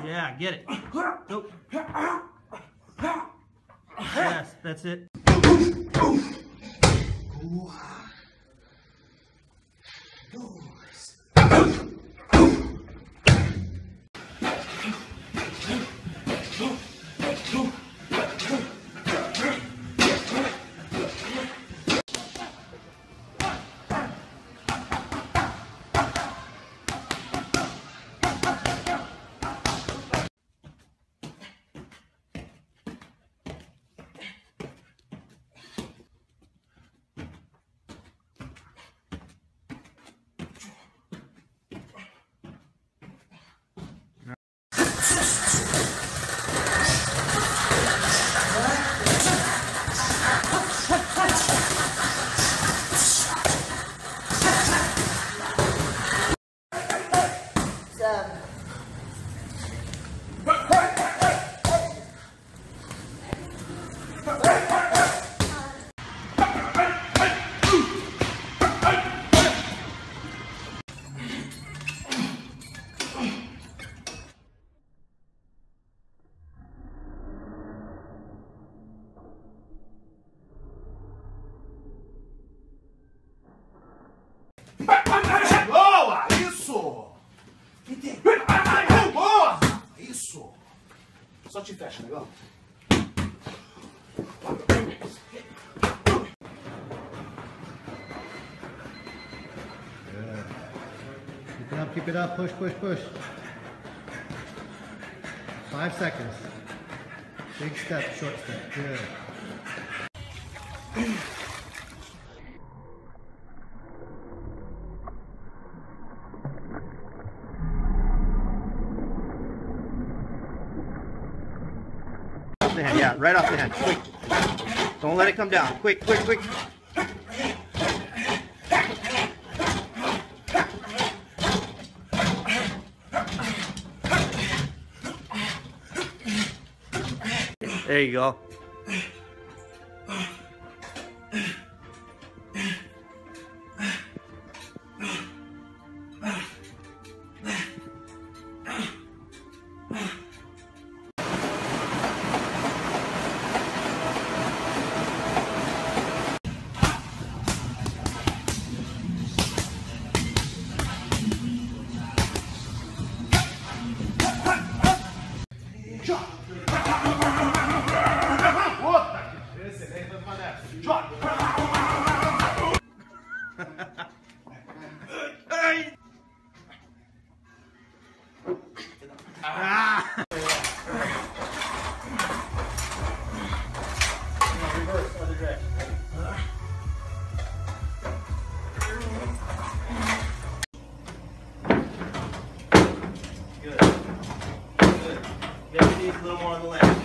Yeah, get it. Nope. Yes, that's it. Boa! Isso! Boa! Isso! Só te fecha, legal? Keep it up, push, push, push. 5 seconds. Big step, short step, good. Off the hand, yeah, right off the hand, quick. Don't let it come down, quick, quick, quick. There you go. Good. Good. Maybe need a little more on the left.